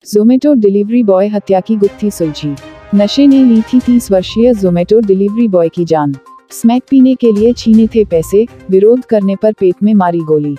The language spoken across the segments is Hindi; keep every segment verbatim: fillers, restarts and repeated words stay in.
जोमेटो डिलीवरी बॉय हत्या की गुत्थी सुलझी। नशे ने ली थी तीस वर्षीय जोमेटो डिलीवरी बॉय की जान। स्मैक पीने के लिए छीने थे पैसे, विरोध करने पर पेट में मारी गोली।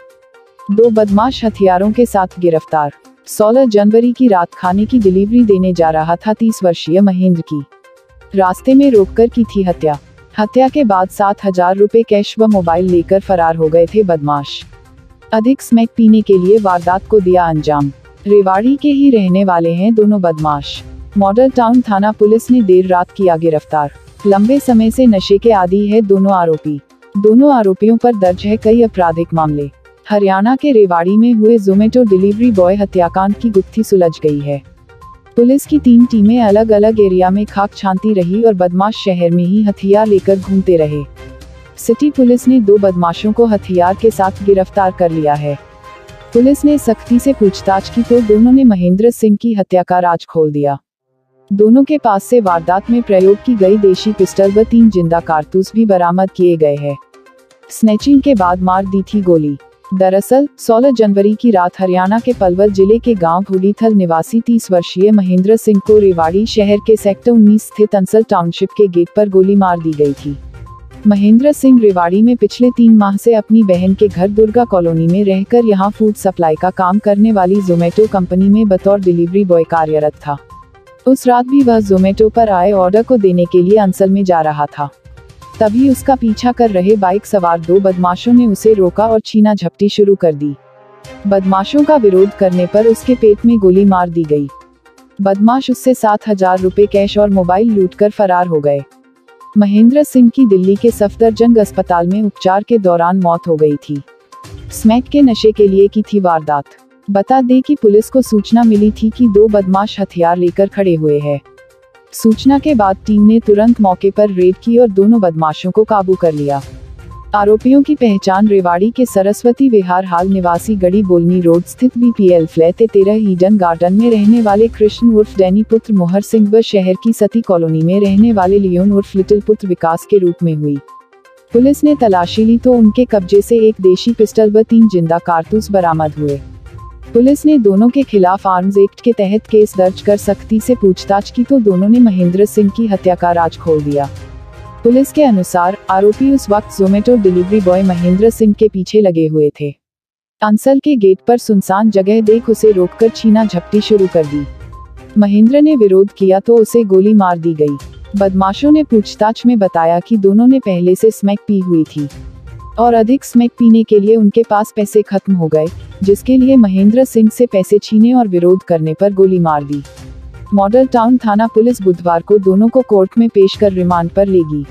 दो बदमाश हथियारों के साथ गिरफ्तार। सोलह जनवरी की रात खाने की डिलीवरी देने जा रहा था तीस वर्षीय महेंद्र की। रास्ते में रोककर की थी हत्या। हत्या के बाद सात हजार रुपए कैश व मोबाइल लेकर फरार हो गए थे बदमाश। अधिक स्मैक पीने के लिए वारदात को दिया अंजाम। रेवाड़ी के ही रहने वाले हैं दोनों बदमाश। मॉडल टाउन थाना पुलिस ने देर रात किया गिरफ्तार। लंबे समय से नशे के आदी है दोनों आरोपी। दोनों आरोपियों पर दर्ज है कई आपराधिक मामले। हरियाणा के रेवाड़ी में हुए जोमेटो डिलीवरी बॉय हत्याकांड की गुत्थी सुलझ गई है। पुलिस की तीन टीमें अलग अलग एरिया में खाक छानती रही और बदमाश शहर में ही हथियार लेकर घूमते रहे। सिटी पुलिस ने दो बदमाशों को हथियार के साथ गिरफ्तार कर लिया है। पुलिस ने सख्ती से पूछताछ की तो दोनों ने महेंद्र सिंह की हत्या का राज खोल दिया। दोनों के पास से वारदात में प्रयोग की गई देशी पिस्टल व तीन जिंदा कारतूस भी बरामद किए गए हैं। स्नैचिंग के बाद मार दी थी गोली। दरअसल सोलह जनवरी की रात हरियाणा के पलवल जिले के गांव हुलीथल निवासी तीस वर्षीय महेंद्र सिंह को रेवाड़ी शहर के सेक्टर उन्नीस स्थित अंसल टाउनशिप के गेट पर गोली मार दी गई थी। महेंद्र सिंह रेवाड़ी में पिछले तीन माह से अपनी बहन के घर दुर्गा कॉलोनी में रहकर यहां फूड सप्लाई का काम करने वाली जोमेटो कंपनी में बतौर डिलीवरी बॉय कार्यरत था। उस रात भी वह जोमेटो पर आए ऑर्डर को देने के लिए अंसल में जा रहा था। तभी उसका पीछा कर रहे बाइक सवार दो बदमाशों ने उसे रोका और छीना झपटी शुरू कर दी। बदमाशों का विरोध करने पर उसके पेट में गोली मार दी गई। बदमाश उससे सात हजार रुपए कैश और मोबाइल लूटकर फरार हो गए। महेंद्र सिंह की दिल्ली के सफदरजंग अस्पताल में उपचार के दौरान मौत हो गई थी। स्मैक के नशे के लिए की थी वारदात। बता दें कि पुलिस को सूचना मिली थी कि दो बदमाश हथियार लेकर खड़े हुए हैं। सूचना के बाद टीम ने तुरंत मौके पर रेड की और दोनों बदमाशों को काबू कर लिया। आरोपियों की पहचान रेवाड़ी के सरस्वती विहार हाल निवासी गड़ी बोलनी रोड स्थित बीपीएल फ्लैट तेरह ईडन गार्डन में रहने वाले कृष्ण उर्फ डैनी पुत्र मोहर सिंह व शहर की सती कॉलोनी में रहने वाले लियोन उर्फ लिटिल पुत्र विकास के रूप में हुई। पुलिस ने तलाशी ली तो उनके कब्जे से एक देशी पिस्टल व तीन जिंदा कारतूस बरामद हुए। पुलिस ने दोनों के खिलाफ आर्म्स एक्ट के तहत केस दर्ज कर सख्ती से पूछताछ की तो दोनों ने महेंद्र सिंह की हत्या का राज खोल दिया। पुलिस के अनुसार आरोपी उस वक्त Zomato delivery boy Mahendra Singh के पीछे लगे हुए थे। अंसल के गेट पर सुनसान जगह देख उसे रोककर छीना झपटी शुरू कर दी। महेंद्र ने विरोध किया तो उसे गोली मार दी गई। बदमाशों ने पूछताछ में बताया कि दोनों ने पहले से स्मैक पी हुई थी और अधिक स्मैक पीने के लिए उनके पास पैसे खत्म हो गए, जिसके लिए महेंद्र सिंह से पैसे छीने और विरोध करने पर गोली मार दी। मॉडल टाउन थाना पुलिस बुधवार को दोनों को कोर्ट में पेश कर रिमांड पर लेगी।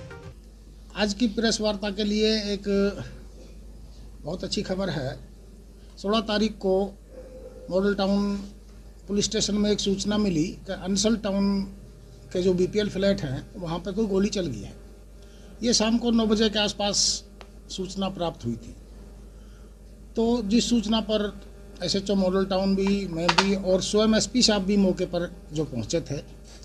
आज की प्रेस वार्ता के लिए एक बहुत अच्छी खबर है। सोलह तारीख को मॉडल टाउन पुलिस स्टेशन में एक सूचना मिली कि अंसल टाउन के जो बीपीएल फ्लैट हैं वहाँ पर कोई गोली चल गई है। ये शाम को नौ बजे के आसपास सूचना प्राप्त हुई थी। तो जिस सूचना पर एसएचओ मॉडल टाउन भी, मैं भी और स्वयं एसपी साहब भी मौके पर जो पहुंचे थे,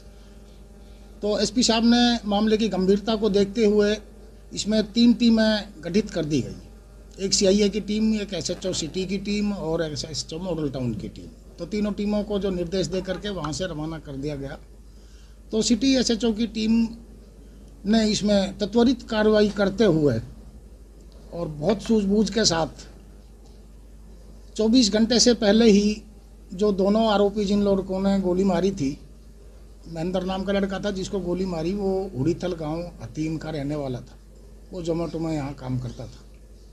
तो एसपी साहब ने मामले की गंभीरता को देखते हुए इसमें तीन टीमें गठित कर दी गई। एक सीआईए की टीम, एक एसएचओ सिटी की टीम और एक एसएचओ मॉडल टाउन की टीम। तो तीनों टीमों को जो निर्देश दे करके वहाँ से रवाना कर दिया गया। तो सिटी एसएचओ की टीम ने इसमें त्वरित कार्रवाई करते हुए और बहुत सूझबूझ के साथ चौबीस घंटे से पहले ही जो दोनों आरोपी जिन लड़कों ने गोली मारी थी, महेंद्र नाम का लड़का था जिसको गोली मारी, वो हुड़ीथल गांव हतीम का रहने वाला था। वो जोमेटो में यहाँ काम करता था।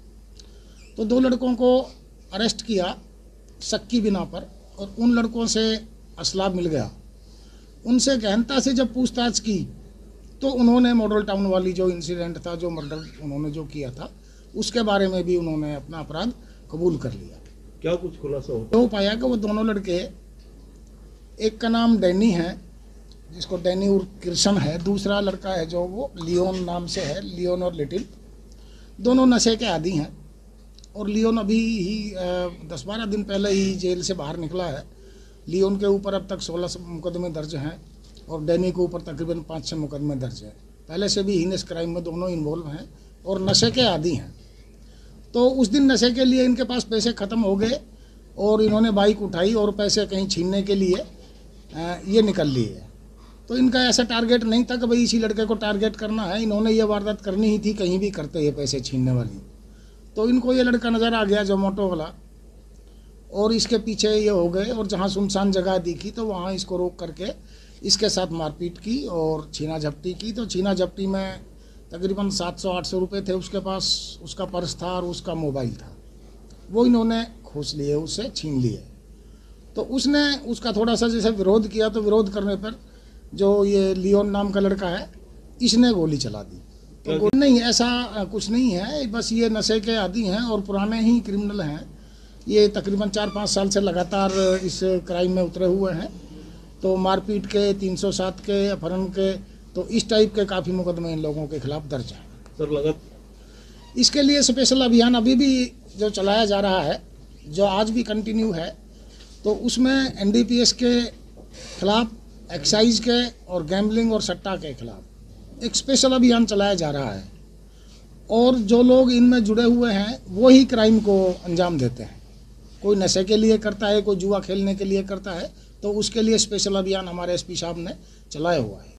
तो दो लड़कों को अरेस्ट किया शक की बिना पर और उन लड़कों से असला मिल गया। उनसे गहनता से जब पूछताछ की तो उन्होंने मॉडल टाउन वाली जो इंसिडेंट था, जो मर्डर उन्होंने जो किया था, उसके बारे में भी उन्होंने अपना अपराध कबूल कर लिया। क्या कुछ खुलासा हो? तो पाया कि वो दोनों लड़के, एक का नाम डैनी है जिसको डैनी उर्फ कृष्ण है, दूसरा लड़का है जो वो लियोन नाम से है, लियोन और लिटिल। दोनों नशे के आदी हैं और लियोन अभी ही दस बारह दिन पहले ही जेल से बाहर निकला है। लियोन के ऊपर अब तक सोलह मुकदमे दर्ज हैं और डैनी के ऊपर तकरीबन पाँच छः मुकदमे दर्ज हैं। पहले से भी हीनस क्राइम में दोनों इन्वॉल्व हैं और नशे के आदी हैं। तो उस दिन नशे के लिए इनके पास पैसे ख़त्म हो गए और इन्होंने बाइक उठाई और पैसे कहीं छीनने के लिए ये निकल लिए। तो इनका ऐसा टारगेट नहीं था कि भाई इसी लड़के को टारगेट करना है, इन्होंने ये वारदात करनी ही थी, कहीं भी करते ये पैसे छीनने वाली। तो इनको ये लड़का नज़र आ गया जोमेटो वाला, और इसके पीछे ये हो गए, और जहाँ सुनसान जगह दिखी तो वहाँ इसको रोक करके इसके साथ मारपीट की और छीना झपटी की। तो छीना झपटी में तकरीबन सात सौ आठ सौ रुपये थे उसके पास, उसका पर्स था और उसका मोबाइल था, वो इन्होंने खोस लिए, उससे छीन लिए। तो उसने उसका थोड़ा सा जैसे विरोध किया, तो विरोध करने पर जो ये लियोन नाम का लड़का है, इसने गोली चला दी। तो गोली नहीं, ऐसा कुछ नहीं है, बस ये नशे के आदी हैं और पुराने ही क्रिमिनल हैं। ये तकरीबन चार पाँच साल से लगातार इस क्राइम में उतरे हुए हैं। तो मारपीट के, तीन सौ सात के, अपहरण के, तो इस टाइप के काफ़ी मुकदमे इन लोगों के खिलाफ दर्ज हैं। सर लगा इसके लिए स्पेशल अभियान अभी भी जो चलाया जा रहा है, जो आज भी कंटिन्यू है, तो उसमें एन डी पी एस के खिलाफ, एक्साइज के और गैम्बलिंग और सट्टा के खिलाफ एक स्पेशल अभियान चलाया जा रहा है। और जो लोग इनमें जुड़े हुए हैं वो ही क्राइम को अंजाम देते हैं। कोई नशे के लिए करता है, कोई जुआ खेलने के लिए करता है, तो उसके लिए स्पेशल अभियान हमारे एस पी साहब ने चलाया हुआ है।